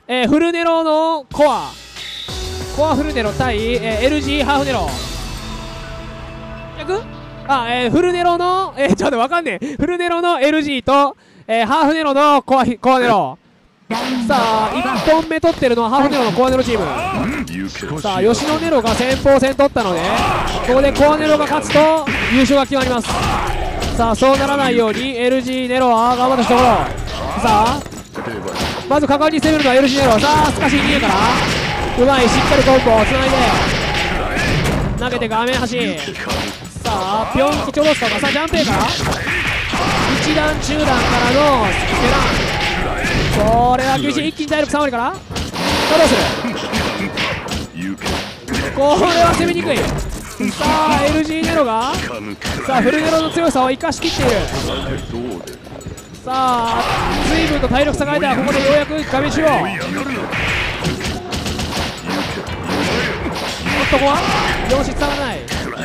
フルネロのコアフルネロ対、LG ハーフネロ逆フルネロのちょっと待ってわかんねえ。フルネロの LG と、ハーフネロのコアネロ。さあ1本目取ってるのはハーフネロのコアネロチーム。さあ吉野ネロが先鋒戦取ったので、ここでコアネロが勝つと優勝が決まります。さあそうならないように LG ネロは頑張ったところ。さあまず果敢に攻めるのは LG ネロ。さあすかし逃げからうまい、しっかりコンボをつないで投げて画面端。さあピョンキちょろすか。さあジャンペーから一段中段からのスケラン。これは厳しい。一気に体力3割からさあどうする。これは攻めにくい。さあ LG ネロがさあフルネロの強さを生かしきっている。さあ随分と体力差が出た。ここでようやく画面中央。ここは両失下がらない。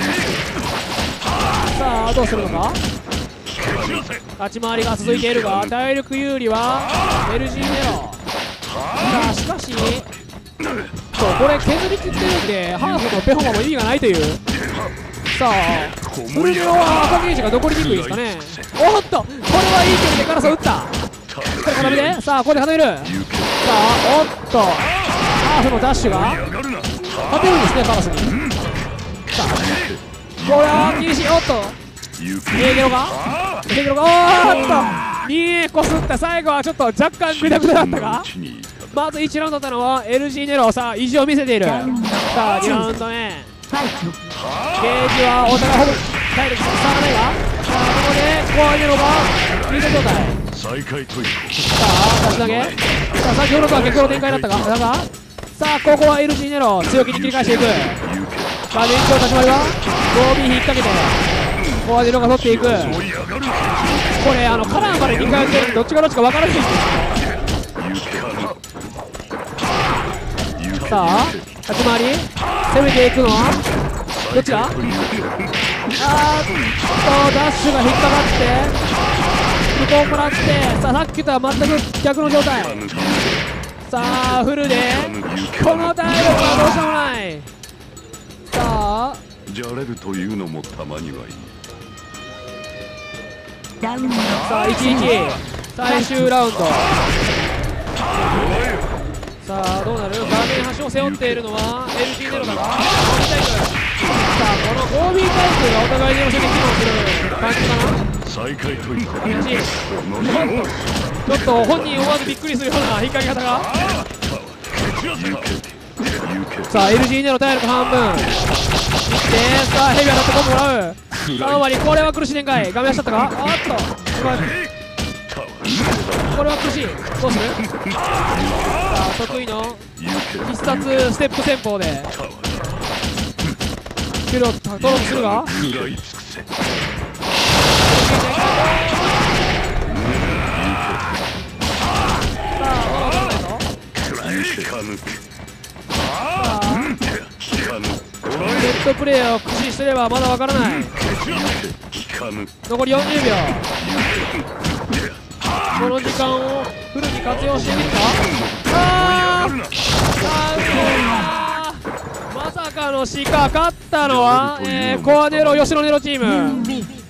さあどうするのか。立ち回りが続いているが体力有利は LG ネロ。さあしかしそうこれ削り切ってるんでハーフのペホマも意味がないという。さあフルネロは赤ゲージが残りにくいですかね。おっとこれはいい距離でガラスを打った。しっかり固めて。さあここで固める。さあおっとハーフのダッシュが勝てるんですねカラスに。さあこれは厳しい。おっとネロがおっと2こすった。最後はちょっと若干グダグダだったがまず1ラウンドだったのは LG ネロ。さあ意地を見せている。さあ2ラウンド目ゲージはお互いほぼ体力差がないが、さあここでコアネロがフリーゼ状態。さあ出し投げ。さあ先ほどとは逆の展開だったがさあここは LG ネロ強気に切り返していく。さあ連長立ち回りは 5B 引っ掛けてコアネロが取っていく。これカラーまで2回やってるんでどっちがどっちか分からないんですよ。さあ立ち回り攻めていくのはどっちだ。ダッシュが引っかかって向こうもらって。さあさっきとは全く逆の状態。さあフルでこの体力はどうしようもない。さあじゃれるというのもたまにはいい。 さあ1-1最終ラウンド。さあどうなる。画面端を背負っているのは LG ネロだが 5B タイプ。さあこの 5B タイプがお互いに寄せて機能する感じかな。ちょっと本人思わずびっくりするような引っ掛け方が。さあ LG ネロ体力半分いって。さあヘビ当たってコンボもらう。3割これは苦しい展開。画面足だったか。これは苦しい。どうする。さあ得意の必殺ステップ戦法でキルを取ろうとするがネットプレーを駆使すればまだわからない。残り40秒。この時間をフルに活用してみるか。まさかのシカ。勝ったのは、コアネロ吉野ネロチーム。